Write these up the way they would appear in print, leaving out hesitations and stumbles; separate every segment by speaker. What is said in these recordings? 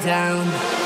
Speaker 1: down.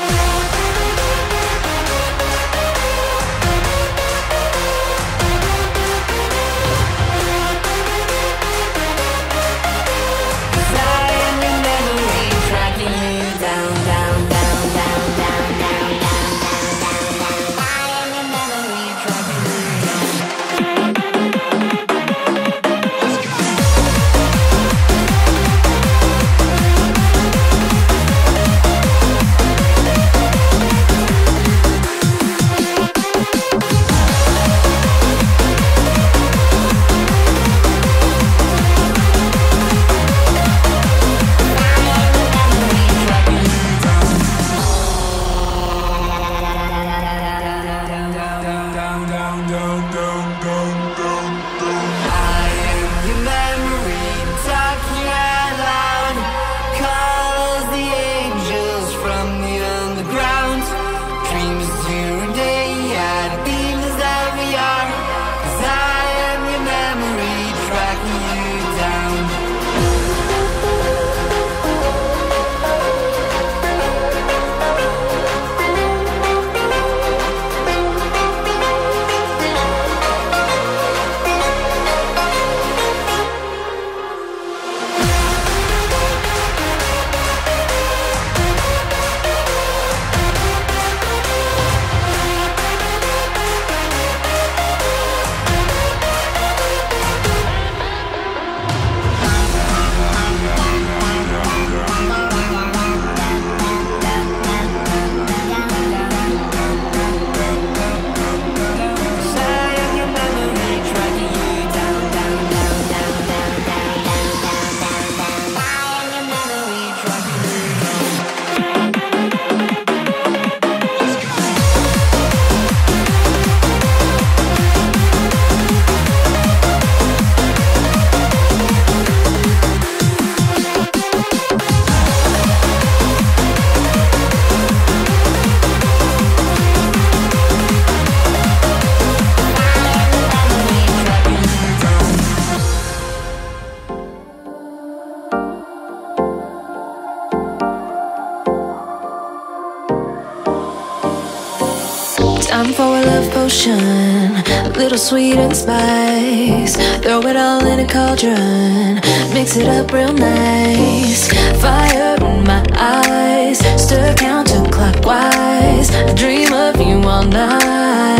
Speaker 2: Time for a love potion, a little sweet and spice. Throw it all in a cauldron, mix it up real nice. Fire in my eyes, stir counterclockwise. I dream of you all night.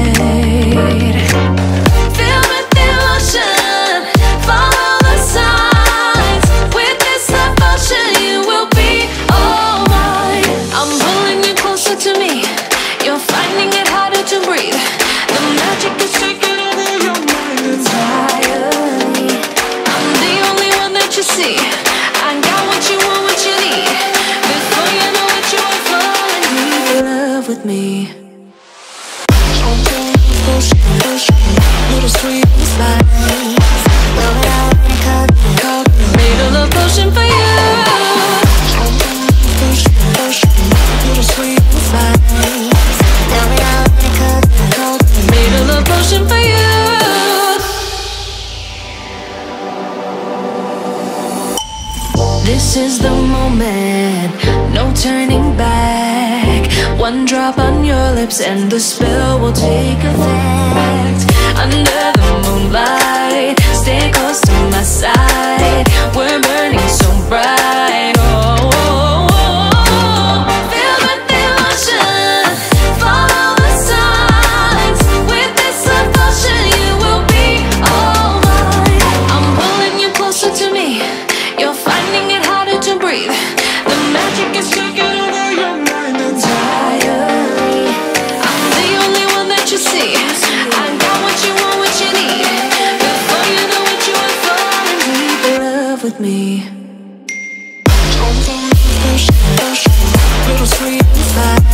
Speaker 2: Feel with the emotion, follow the signs. With this love potion, you will be all mine. I'm pulling you closer to me. You're finding it harder to breathe. The magic is taking over your mind entirely. I'm the only one that you see. I got what you want, what you need. Before you know it, you are falling deep in love with me. Little sweet spice. Made a love potion for you. Little sweet spice. Made a love potion for you. This is the moment, no turning back. One drop on your lips and the spell will take effect. Under the moonlight, stay close to my side. We're burning so bright. Oh, oh, oh, oh. Feel the emotion, follow the signs. With this love potion, you will be all mine. I'm pulling you closer to me. You're finding it harder to breathe. The magic is taking over your mind entirely. I'm the only one that you see. I got what you want, what you need. Before you know it, you are falling deep in love with me. Little sweet spice.